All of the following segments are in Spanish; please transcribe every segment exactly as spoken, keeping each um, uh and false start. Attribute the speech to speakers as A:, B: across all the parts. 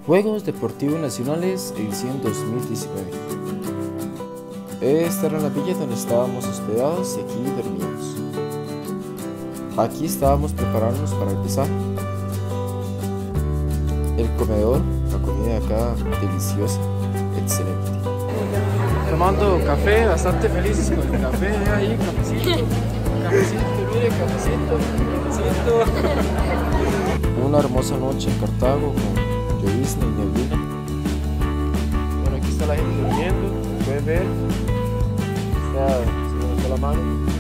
A: Juegos Deportivos Nacionales edición dos mil diecinueve. Esta era la villa donde estábamos hospedados y aquí dormíamos. Aquí estábamos preparándonos para empezar. El comedor, la comida de acá, deliciosa, excelente. Tomando café, bastante felices con el café, ahí, cafecito, cafecito, mire, cafecito, cafecito. Una hermosa noche en Cartago con llovizna y neblina. Bueno, aquí está la gente durmiendo, como pueden ver. Está, se me metió la mano.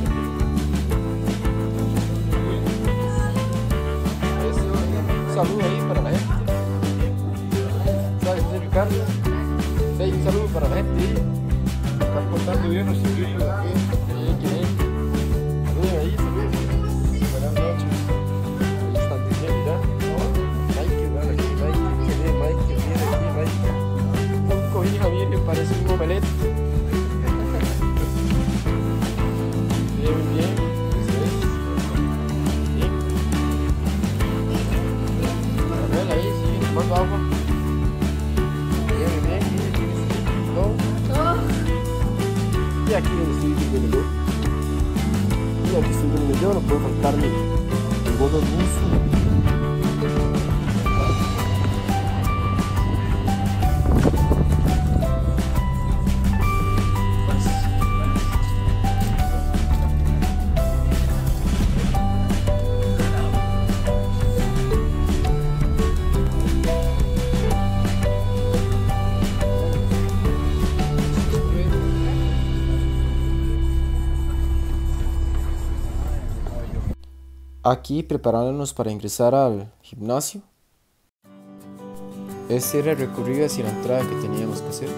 A: Un saludo ahí para la gente. ¿Sabes, Ricardo? Sí, un saludo para la gente. Están portando bien los chiquitos aquí. Saluden ahí, saluden. Buenas noches. Ahí están diciendo ya. Mike, bueno, aquí Mike. Qué bien, Mike. Viene aquí, Mike. Un cobija, viene, parece un omelette. Bien, bien. Eso es. Bien. Manuel ahí, sigue tomando agua. Y aquí donde estoy viviendo yo. Y aquí estoy viviendo yo, no puedo faltarme el gordo ruso. Aquí preparándonos para ingresar al gimnasio. Este era el recorrido hacia la entrada que teníamos que hacer.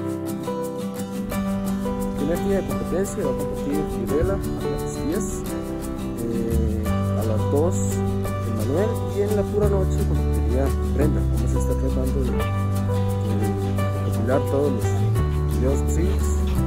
A: Primer día de competencia va a competir Fiorella a las diez, eh, a las dos Manuel, y en la pura noche competiría Brenda. Vamos a estar tratando de, de recopilar todos los videos posibles.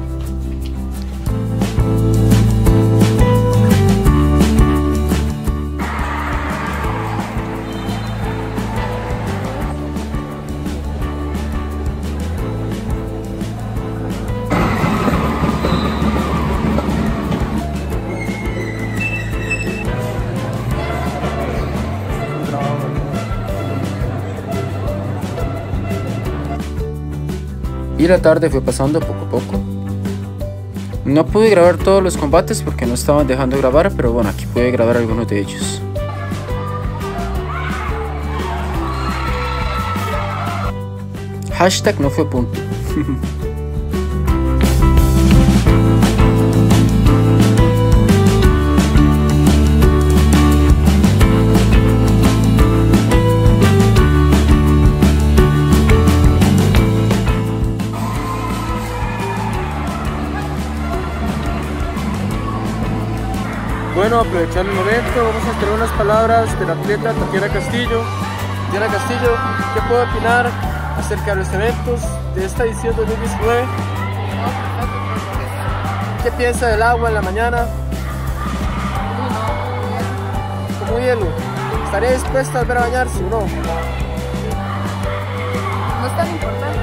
A: Y la tarde fue pasando poco a poco. No pude grabar todos los combates porque no estaban dejando grabar, pero bueno, aquí pude grabar algunos de ellos. Hashtag no fue punto. Bueno, aprovechando el momento, vamos a tener unas palabras de la atleta Tatiana Castillo. Tatiana Castillo, ¿qué puedo opinar acerca de los eventos de esta edición dos mil diecinueve? ¿Qué piensa del agua en la mañana? Como hielo. ¿Estaría dispuesta a volver a bañarse o no?
B: No es tan importante.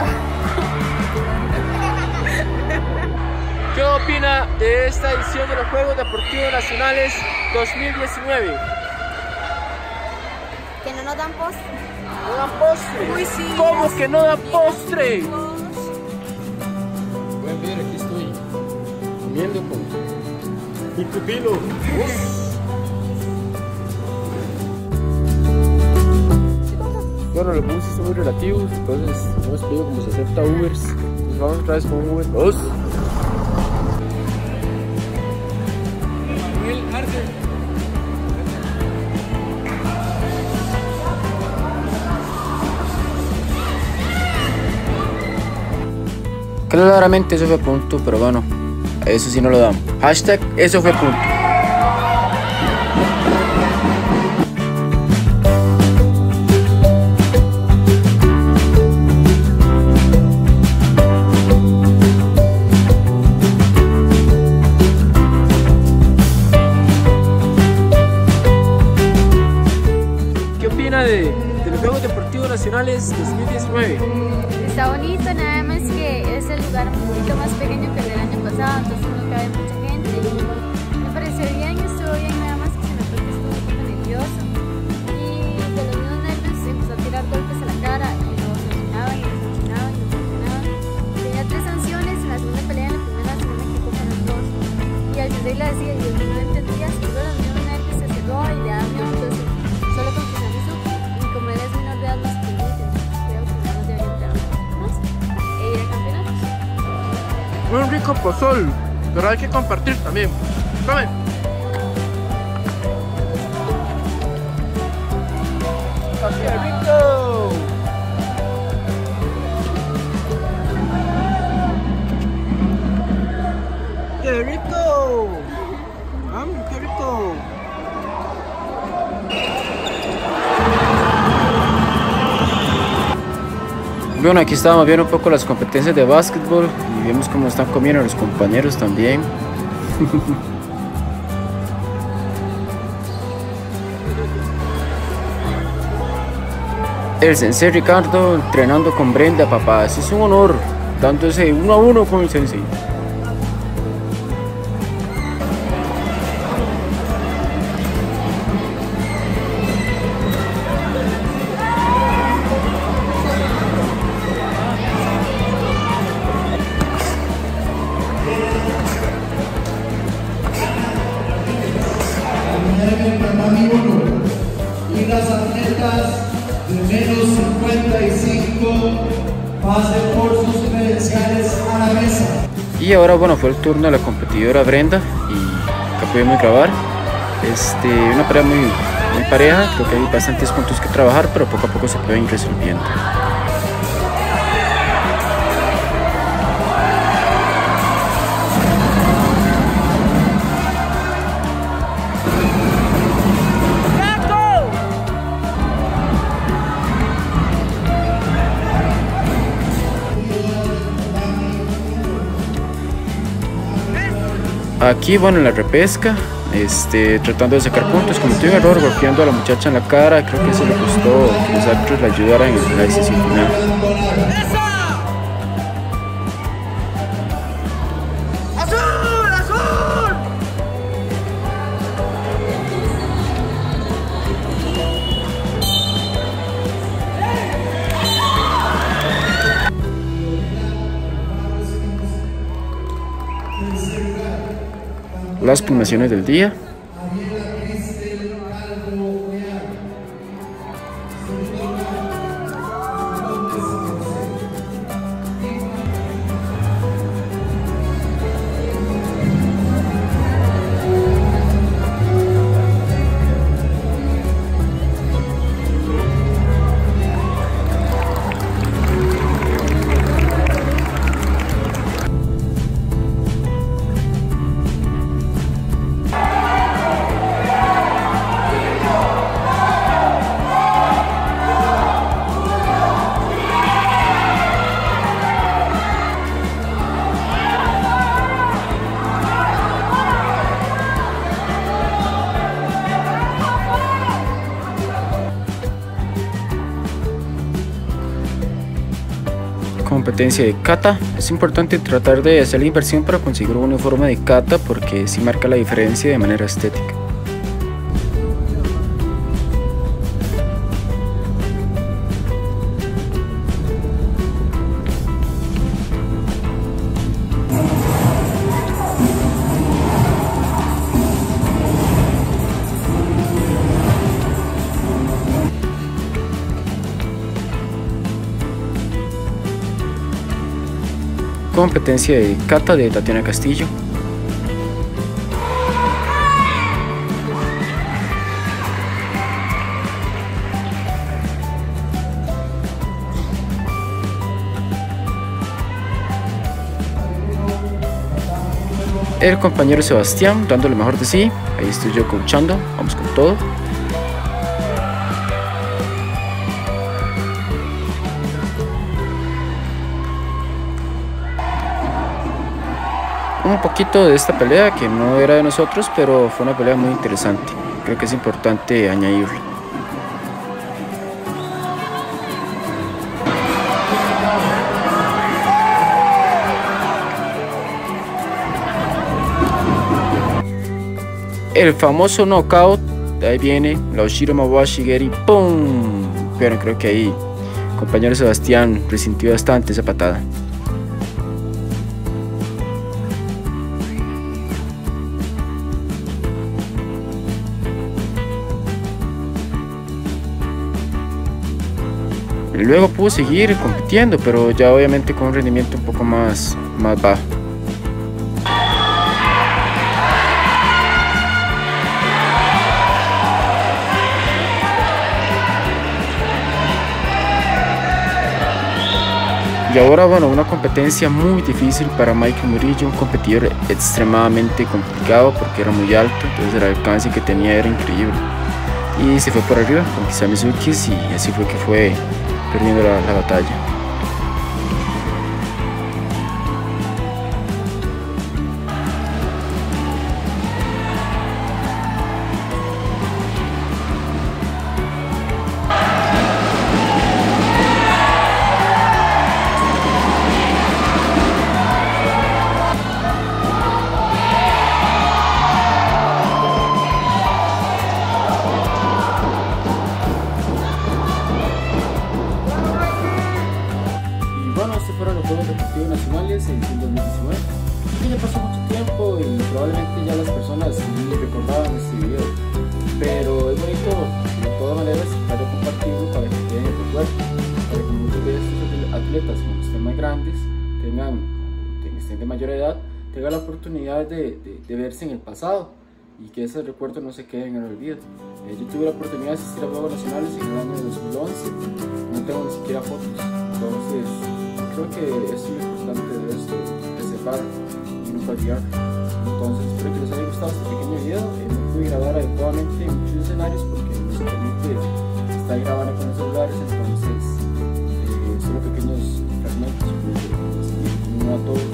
A: ¿Qué opina de esta edición de los Juegos Deportivos Nacionales dos mil diecinueve?
B: Que no nos dan postre.
A: ¿No dan postre?
B: Uy, sí.
A: ¿Cómo que no dan postre?
B: Ricos.
A: Pueden ver, aquí estoy comiendo con mi pupilo. Bueno, los buses son muy relativos, entonces hemos pedido como se acepta Ubers. Entonces vamos otra vez con un Uber. ¡Dos! Claramente eso fue punto, pero bueno, eso sí no lo damos. Hashtag eso fue punto. Nacionales dos mil diecinueve.
B: Está bonito, nada más que es el lugar un poquito más pequeño que el del año pasado, entonces no cabe mucha gente. Me pareció bien, estuvo bien, nada más que se notó que estuvo un poco nervioso. Y de los mismos nervios se empezó a tirar golpes a la cara y lo sancionaban y lo sancionaban y lo sancionaban. Tenía tres sanciones, en la segunda pelea, en la primera, si no me equivoco, fueron dos. Y al sensei le decía, y yo no entendía, seguro los mismos nervios se cerró y le da miedo, entonces solo con que se supo. Y como él es menor de edad, nos permite, creo que ya nos debería entrar un poquito más e ir a campeonatos.
A: Un rico pozol, pero hay que compartir también. ¡Comen! ¡Qué rico! ¡Qué rico! ¡Ah, qué rico! Bueno, aquí estábamos viendo un poco las competencias de básquetbol y vemos cómo están comiendo los compañeros también. El sensei Ricardo entrenando con Brenda, papá, eso es un honor, dándose uno a uno con el sensei.
C: Y las atletas de menos cincuenta y cinco pasen por sus credenciales a la mesa.
A: Y ahora, bueno, fue el turno de la competidora Brenda y acá pudimos grabar este, una pelea muy, muy pareja. Creo que hay bastantes puntos que trabajar, pero poco a poco se pueden ir resolviendo. Aquí, bueno, en la repesca, este, tratando de sacar puntos, cometió un error golpeando a la muchacha en la cara. Creo que eso le costó que los árbitros le ayudaran en la decisión final.
C: ¡Azul! ¡Azul!
A: Las pugnaciones del día. Competencia de kata. Es importante tratar de hacer la inversión para conseguir un uniforme de kata porque sí marca la diferencia de manera estética. Competencia de kata de Tatiana Castillo. El compañero Sebastián dando lo mejor de sí. Ahí estoy yo coachando. Vamos con todo. Un poquito de esta pelea que no era de nosotros, pero fue una pelea muy interesante. Creo que es importante añadirlo. el famoso knockout. De ahí viene la Oshiro Mawashi Geri, ¡pum! Pero creo que ahí el compañero Sebastián resintió bastante esa patada. Luego pudo seguir compitiendo, pero ya obviamente con un rendimiento un poco más, más bajo. Y ahora, bueno, una competencia muy difícil para Michael Murillo, un competidor extremadamente complicado porque era muy alto, entonces el alcance que tenía era increíble. Y se fue por arriba con Kisame Tsukis y así fue que fue perdiendo la, la batalla. Estos fueron los Juegos Deportivos Nacionales en dos mil diecinueve. Y ya pasó mucho tiempo y probablemente ya las personas ni recordaban este video, pero es bonito de todas maneras para compartirlo, para que queden en recuerdo, para que muchos de estos atletas, cuando estén más grandes, tengan, estén de mayor edad, tengan la oportunidad de, de, de verse en el pasado y que esos recuerdos no se queden en el olvido. Eh, yo tuve la oportunidad de asistir a Juegos Nacionales en el año dos mil once, no tengo ni siquiera fotos, entonces creo que es muy importante de esto, preservar y nunca olvidar. Entonces espero que les haya gustado este pequeño video. Eh, no pude grabar adecuadamente en muchos escenarios porque no se permite estar grabando con los celulares, entonces eh, solo pequeños fragmentos. No a todos